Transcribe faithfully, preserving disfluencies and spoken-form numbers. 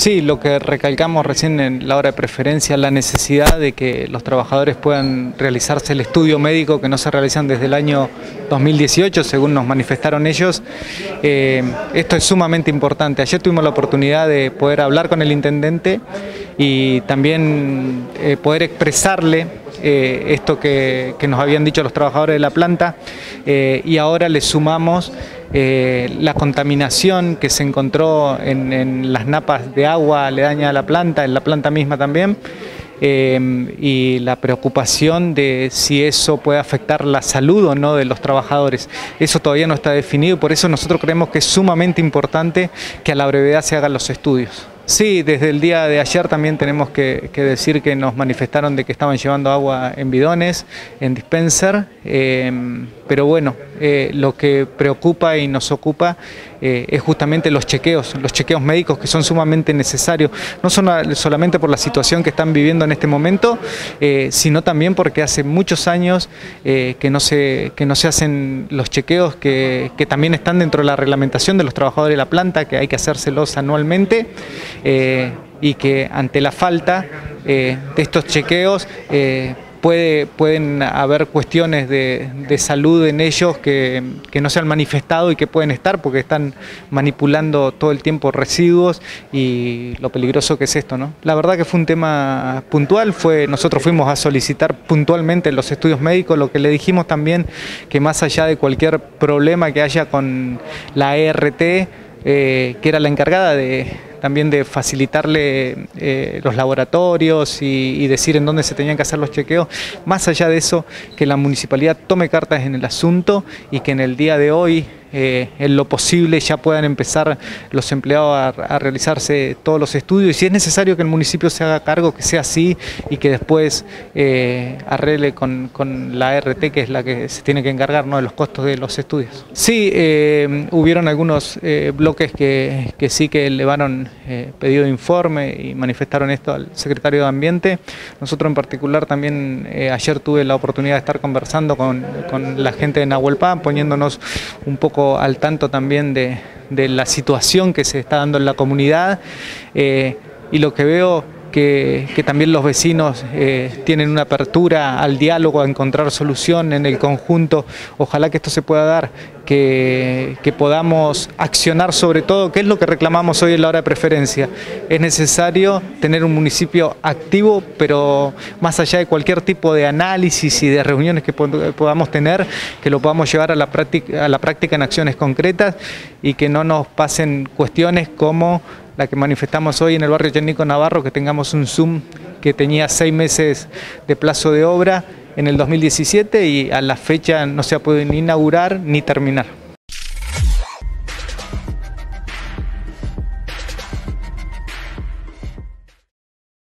Sí, lo que recalcamos recién en la hora de preferencia, la necesidad de que los trabajadores puedan realizarse el estudio médico que no se realizan desde el año dos mil dieciocho, según nos manifestaron ellos. Eh, esto es sumamente importante. Ayer tuvimos la oportunidad de poder hablar con el intendente y también eh, poder expresarle eh, esto que, que nos habían dicho los trabajadores de la planta, eh, y ahora le sumamos Eh, la contaminación que se encontró en, en las napas de agua aledaña a la planta, en la planta misma también, eh, y la preocupación de si eso puede afectar la salud o no de los trabajadores. Eso todavía no está definido y por eso nosotros creemos que es sumamente importante que a la brevedad se hagan los estudios. Sí, desde el día de ayer también tenemos que, que decir que nos manifestaron de que estaban llevando agua en bidones, en dispenser, eh, pero bueno, eh, lo que preocupa y nos ocupa eh, es justamente los chequeos, los chequeos médicos que son sumamente necesarios, no son solamente por la situación que están viviendo en este momento, eh, sino también porque hace muchos años eh, que, no se, que no se hacen los chequeos que, que también están dentro de la reglamentación de los trabajadores de la planta, que hay que hacérselos anualmente. Eh, y que ante la falta eh, de estos chequeos eh, puede, pueden haber cuestiones de, de salud en ellos que, que no se han manifestado y que pueden estar porque están manipulando todo el tiempo residuos y lo peligroso que es esto, ¿no? La verdad que fue un tema puntual, fue, nosotros fuimos a solicitar puntualmente los estudios médicos, lo que le dijimos también que más allá de cualquier problema que haya con la E R T, eh, que era la encargada de también de facilitarle eh, los laboratorios y, y decir en dónde se tenían que hacer los chequeos. Más allá de eso, que la municipalidad tome cartas en el asunto y que en el día de hoy, eh, en lo posible, ya puedan empezar los empleados a, a realizarse todos los estudios. Y si es necesario que el municipio se haga cargo, que sea así y que después eh, arregle con, con la E R T, que es la que se tiene que encargar, ¿no?, de los costos de los estudios. Sí, eh, hubieron algunos eh, bloques que, que sí que elevaron Eh, pedido de informe y manifestaron esto al secretario de Ambiente. Nosotros en particular también eh, ayer tuve la oportunidad de estar conversando con, con la gente de Nahuelpan, poniéndonos un poco al tanto también de, de la situación que se está dando en la comunidad, eh, y lo que veo Que, que también los vecinos eh, tienen una apertura al diálogo, a encontrar solución en el conjunto. Ojalá que esto se pueda dar, que, que podamos accionar sobre todo, que es lo que reclamamos hoy en la hora de preferencia. Es necesario tener un municipio activo, pero más allá de cualquier tipo de análisis y de reuniones que podamos tener, que lo podamos llevar a la práctica, a la práctica en acciones concretas y que no nos pasen cuestiones como la que manifestamos hoy en el barrio Chenico Navarro, que tengamos un Zoom que tenía seis meses de plazo de obra en el dos mil diecisiete y a la fecha no se ha podido ni inaugurar ni terminar.